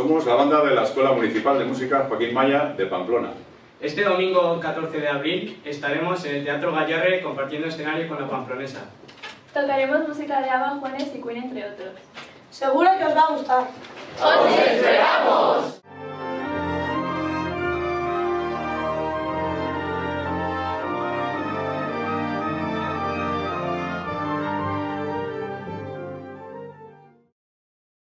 Somos la banda de la Escuela Municipal de Música Joaquín Maya de Pamplona. Este domingo 14 de abril estaremos en el Teatro Gallarre compartiendo escenario con la pamplonesa. Tocaremos música de ABBA, Juanes y Queen, entre otros. Seguro que os va a gustar. ¡Os esperamos!